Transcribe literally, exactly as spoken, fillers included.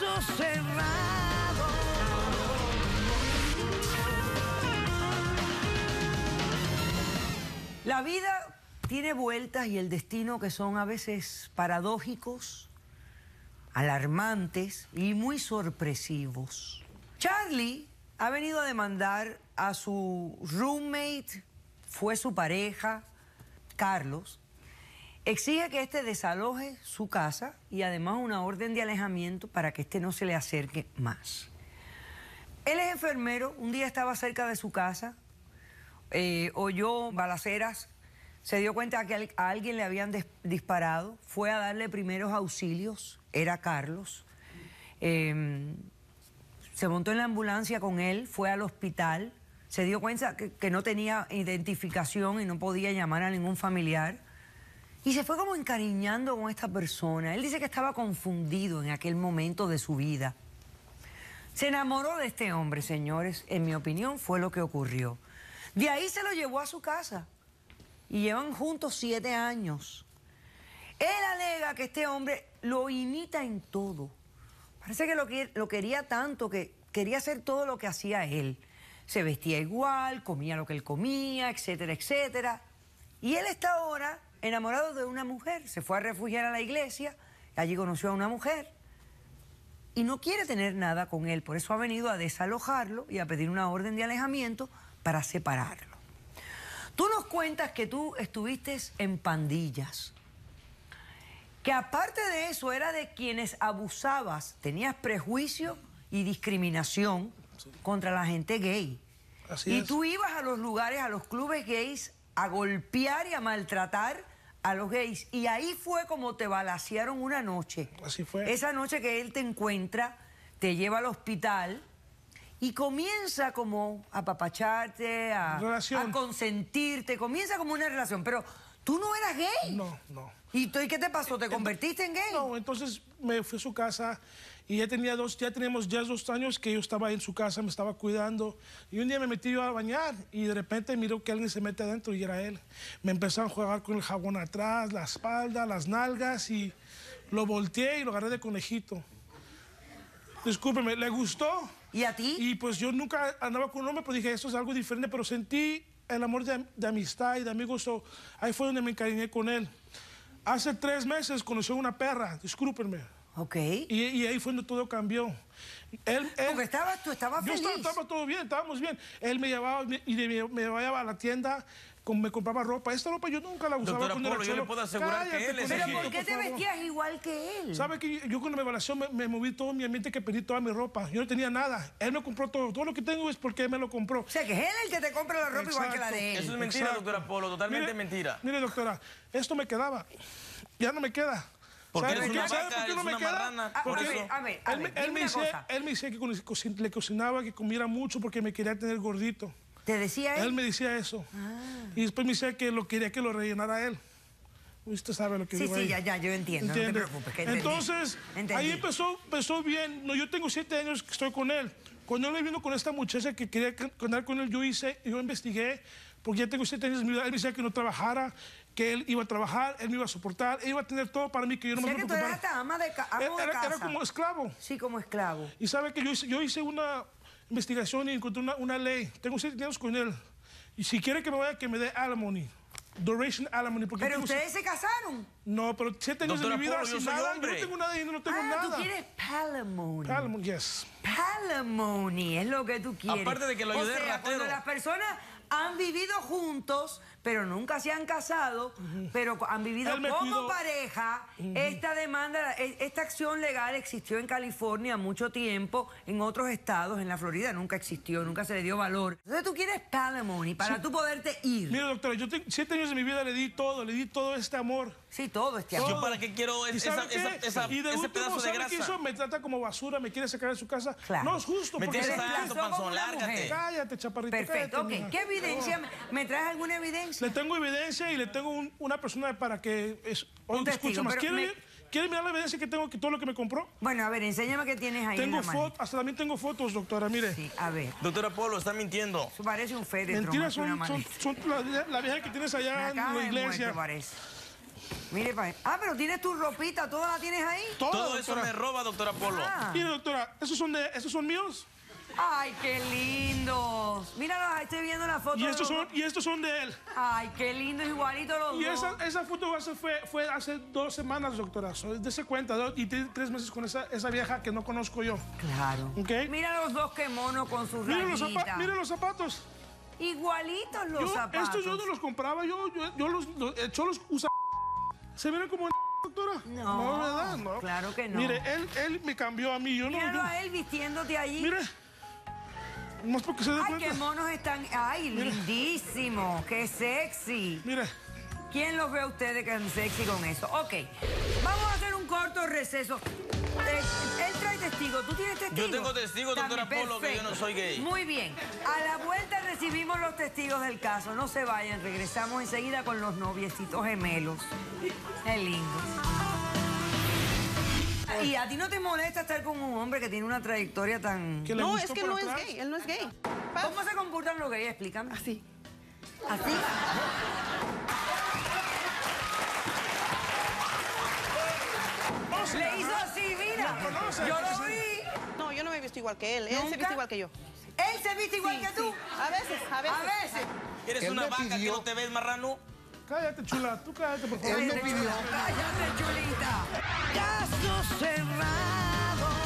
caso cerrado. La vida tiene vueltas y el destino que son a veces paradójicos, alarmantes y muy sorpresivos. Charlie ha venido a demandar a su roommate, fue su pareja, Carlos. Exige que éste desaloje su casa y además una orden de alejamiento para que éste no se le acerque más. Él es enfermero, un día estaba cerca de su casa, eh, oyó balaceras, se dio cuenta que a alguien le habían disparado, fue a darle primeros auxilios, era Carlos. Eh, se montó en la ambulancia con él, fue al hospital, se dio cuenta que, que no tenía identificación y no podía llamar a ningún familiar. Y se fue como encariñando con esta persona. Él dice que estaba confundido en aquel momento de su vida. Se enamoró de este hombre, señores. En mi opinión, fue lo que ocurrió. De ahí se lo llevó a su casa. Y llevan juntos siete años. Él alega que este hombre lo imita en todo. Parece que lo, lo quería tanto, que quería hacer todo lo que hacía él. Se vestía igual, comía lo que él comía, etcétera, etcétera. Y él está ahora enamorado de una mujer. Se fue a refugiar a la iglesia, allí conoció a una mujer. Y no quiere tener nada con él, por eso ha venido a desalojarlo y a pedir una orden de alejamiento para separarlo. Tú nos cuentas que tú estuviste en pandillas, que aparte de eso era de quienes abusabas, tenías prejuicio y discriminación sí. contra la gente gay. Así y es. Tú ibas a los lugares, a los clubes gays, a golpear y a maltratar a los gays. Y ahí fue como te balacearon una noche. Así fue. Esa noche que él te encuentra, te lleva al hospital y comienza como a apapacharte, a, a consentirte, comienza como una relación. Pero tú no eras gay. No, no. ¿Y, tú, ¿y qué te pasó? ¿Te convertiste en gay? No, entonces me fui a su casa y ya tenía dos, ya teníamos ya dos años que yo estaba en su casa, me estaba cuidando. Y un día me metí yo a bañar y de repente miro que alguien se mete adentro y era él. Me empezaron a jugar con el jabón atrás, la espalda, las nalgas y lo volteé y lo agarré de conejito. Discúlpeme, ¿le gustó? ¿Y a ti? Y pues yo nunca andaba con un hombre, pero dije, esto es algo diferente, pero sentí el amor de, de amistad y de amigos. So, ahí fue donde me encariñé con él. Hace tres meses conoció a una perra, discúlpenme. Ok. Y, y ahí fue donde todo cambió. Él, él, Porque estabas, tú estabas yo feliz. Yo estaba, estaba todo bien, estábamos bien. Él me llevaba y me, me, me llevaba a la tienda, con, me compraba ropa. Esta ropa yo nunca la usaba. Doctora Polo, yo le puedo asegurar Cállate, que él es Pero gay. ¿por qué te vestías igual que él? ¿Sabe que yo cuando me evaluación me, me moví todo mi ambiente, que pedí toda mi ropa? Yo no tenía nada. Él me compró todo. Todo lo que tengo es porque él me lo compró. O sea, que es él el que te compra la ropa. Exacto. Igual que la de él. Eso es mentira, Exacto. doctora Polo, totalmente mire, mentira. Mire, doctora, esto me quedaba. Ya no me queda. Porque ¿Sabe eres una ¿Sabe vaca, por qué no me una queda? marrana. A, por a, eso. ver, a ver, a él, ver, él, me dice, él me decía que le cocinaba, que comiera mucho porque me quería tener gordito. ¿Te decía él? Él me decía eso. Ah. Y después me decía que lo quería que lo rellenara él. Usted sabe lo que sí, digo Sí, sí, ahí. ya, ya, yo entiendo. ¿Entiende? No te preocupes. Que Entonces, entendí. ahí empezó, empezó bien. No, yo tengo siete años que estoy con él. Cuando él me vino con esta muchacha que quería andar con él, yo hice, yo investigué, porque ya tengo siete años de mi vida. Él me decía que no trabajara, que él iba a trabajar, él me iba a soportar, él iba a tener todo para mí, que yo no o sea me que tú eras hasta ama de, ca amo de era, casa. era como esclavo. Sí, como esclavo. Y sabe que yo hice, yo hice una investigación y encontré una, una ley. Tengo siete años con él. Y si quiere que me vaya, que me dé alimony. Duration alimony. Porque ¿Pero ustedes se casaron? No, pero siete años Doctora de mi vida Polo, sin yo soy nada. hombre. Yo no tengo nada y no tengo ah, nada. tú quieres palimony. Palimony, yes. Palimony es lo que tú quieres. Aparte de que lo ayudé o sea, ratero. cuando las personas han vivido juntos, pero nunca se han casado, uh-huh. pero han vivido como cuidó. pareja, uh-huh. esta demanda, esta acción legal existió en California mucho tiempo, en otros estados, en la Florida nunca existió, nunca se le dio valor. Entonces tú quieres palimony para sí. tú poderte ir. Mira, doctora, yo tengo siete años de mi vida, le di todo, le di todo este amor. Sí, todo este amor. ¿Yo para qué quiero es, esa, esa, esa, y de ese último, pedazo de ¿sabe grasa? qué hizo? Me trata como basura, me quiere sacar de su casa. Claro. No es justo. Me porque tienes tanto, panzón, lárgate. Cállate, chaparrita. Perfecto, cállate, ok. ¿Qué evidencia? ¿Me, ¿Me traes alguna evidencia? Le tengo evidencia y le tengo un, una persona para que... Es, un testigo, escuche más. ¿Quiere, me... ¿Quiere mirar la evidencia que tengo, que todo lo que me compró? Bueno, a ver, enséñame qué tienes ahí tengo en la mano. Hasta también tengo fotos, doctora, mire. Sí, a ver. Doctora Polo, está mintiendo. Eso parece un féretro. Mentiras son, son, son la, la vieja que tienes allá en la iglesia. Muerto, parece. Mire, pa' ah, pero tienes tu ropita, ¿toda la tienes ahí? Todo, Todo eso doctora. me roba, doctora Polo. Ah. Mire, doctora, ¿esos son, de, ¿esos son míos? Ay, qué lindos. Míralos, estoy viendo la foto. Y estos de los son, dos. y estos son de él. Ay, qué lindo, igualito los Y dos. esa, esa foto hace- fue, fue hace dos semanas, doctora. So, dese cuenta, dos, y tiene tres meses con esa, esa vieja que no conozco yo. Claro. ¿Ok? Mira los dos, qué mono con sus Mire los, rayitas. zapa- mire los zapatos. Igualitos los Yo, zapatos. estos yo no los compraba, yo, yo, yo los, los, eh, yo los usaba. ¿Se miran como en doctora? No, ¿verdad? No. claro que no. Mire, él, él me cambió a mí, yo no. Míralo yo- a él vistiéndote allí. Mire, más porque se dé Ay, cuenta. qué monos están. Ay, lindísimo. Qué sexy. Mire, ¿Quién los ve a ustedes que tan sexy con eso? Ok, vamos a hacer un corto receso. Eh, él trae testigos. ¿Tú tienes testigos? Yo tengo testigos, doctora También, Polo, que yo perfecto. no soy gay. Muy bien. A la vuelta recibimos los testigos del caso. No se vayan. Regresamos enseguida con los noviecitos gemelos. Qué lindos. ¿Y a ti no te molesta estar con un hombre que tiene una trayectoria tan... que le No, gustó es que por no es atrás. gay, él no es gay. ¿Cómo se comportan los gays? Explícame. Así. ¿Así? Le hizo así, mira. conoce, Yo sí. lo vi. No, yo no me he visto igual que él. Él se ¿Nunca? viste igual que yo. Él se viste igual Sí, que tú. sí. A veces, a veces. A veces. ¿Eres Él una me vaca que pidió- no te ves, marrano? Cállate, chula, tú cállate, por favor. Él me Cállate, pidió. Cállate, chulita. Caso cerrado.